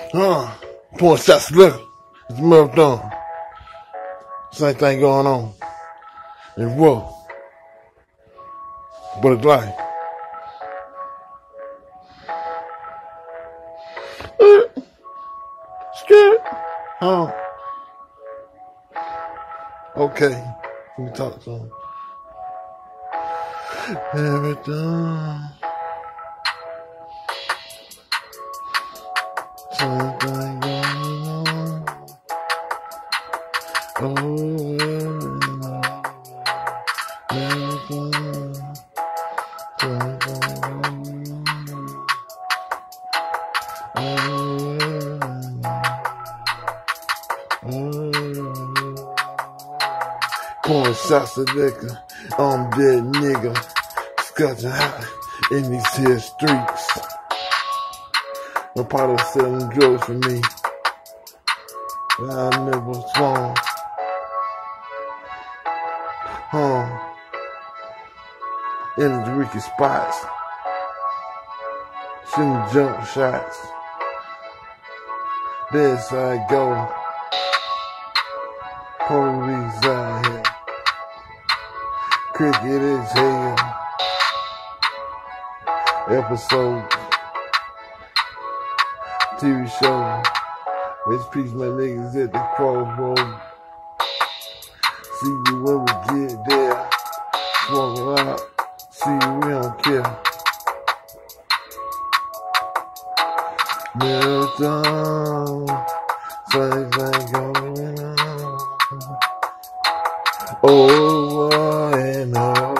Pouring shots of liquor. It's a marathon. Same thing going on. It's rough. But it's life. Scared. Okay. Let me talk to him. Everything. Same thing going on. Pouring shots of liquor, I'm dead nigga, scratching hot in these here streets. My partner selling drugs for me, but I never swung. In the wicked spots, shooting jump shots. This I go, police out here. Cricket is hell. Episode, TV show. Rest peace, my niggas at the crossroad. See you when we get there. Smoke out. See you, we don't care. Marathon, same thing going on. Over and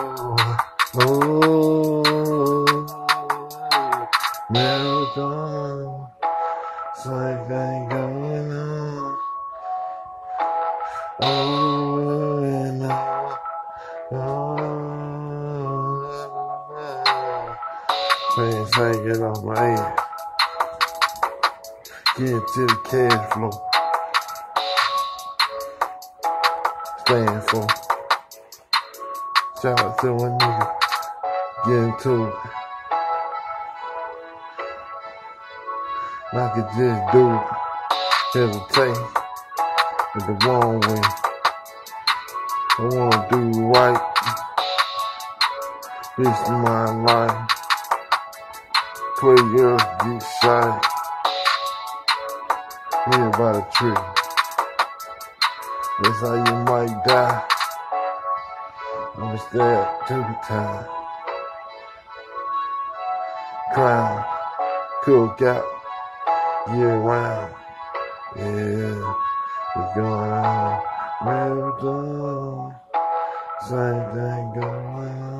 marathon, same thing going on. Over and Pants hanging off my head. Getting to the cash flow. Staying for. Shout out to my nigga. Getting to it. I could just do it. Hesitate with the wrong way. I wanna do right. This is my life. Play girls get shot. Me about a tree. That's how you might die. I'm scared to the time. Crown, cook out, year round. Yeah, it's going on. Marathon, same thing going on.